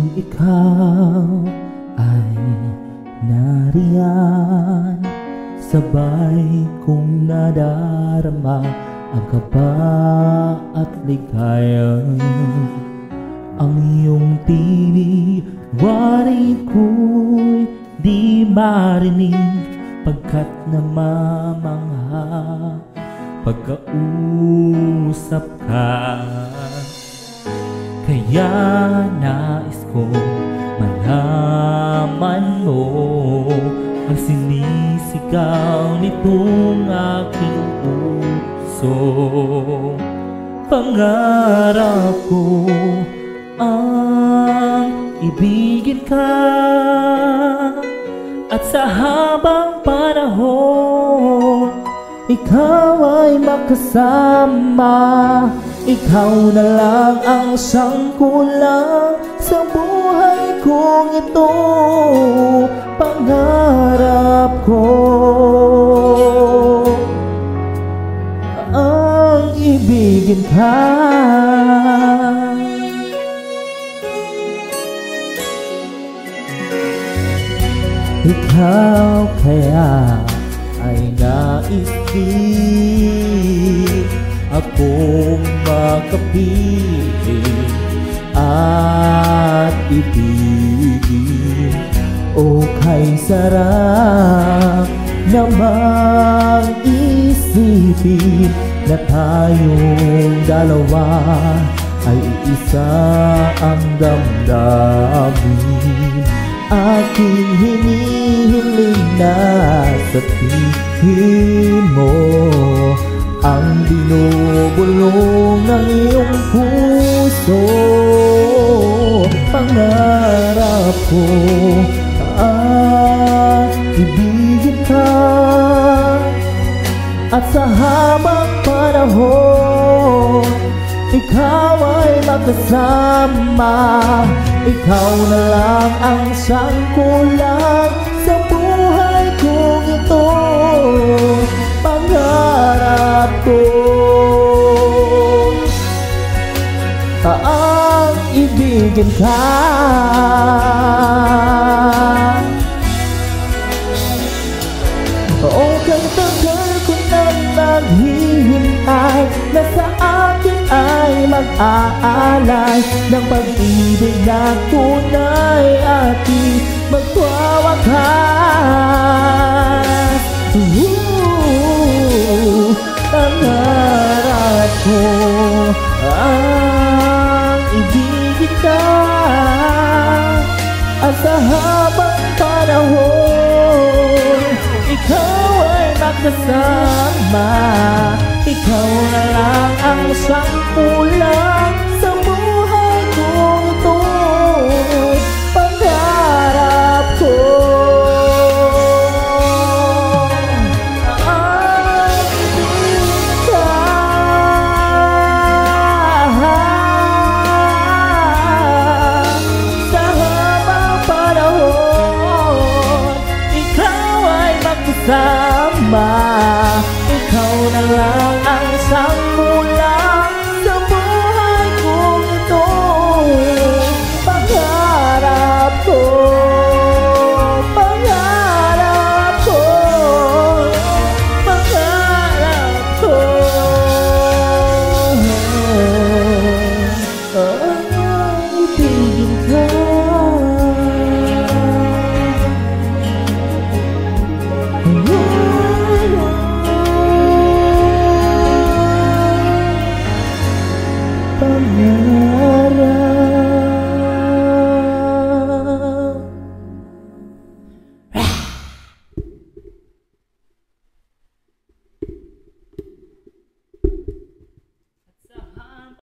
ikaw ay nariyan, sabay kong nadarama ang kaba at ligaya. Ang iyong tinig, wari ko'y di marinig, pagkat namamangha pagkausap ka. Kaya nais kong malaman mo ang sinisigaw nitong aking puso. Pangarap ko ang ibigin ka, at sa habang panahon ikaw ay makasama. Ikaw na lang ang sangkulang sa buhay kong ito. Pangarap ko ang ibigin ka. Ikaw kaya ay nais din akong makapiling at ibigin. O kay sarap namang isipin na tayong dalawa ay isa ang damdamin. Aking hinihiling na sabihin mo ang binubulong ng iyong puso. Pangarap ko at ibigin ka, at sa habang panahon ikaw ay makasama. Ikaw na lang ang sangkulang sa buhay kong ito. Pangarap ko ang ibigin ka. O kay tagal ko nang naghihintay na sa akin ay mag-aalay ng pag-ibig na tunay ating magwawakas. Pangarap ko ang ibigin ka, at sa habang panahon ikaw ay magkasama. Ikaw na lang ang sangkulang sa buhay kong ito. Pangarap ko ang ibigin ka. Sa habang panahon ikaw ay magkasama. Ikaw na lang ang sangkulang sa buhay kong ito. Pangarap ko, pangarap ko, pangarap ko. Ibigin ka. Oh,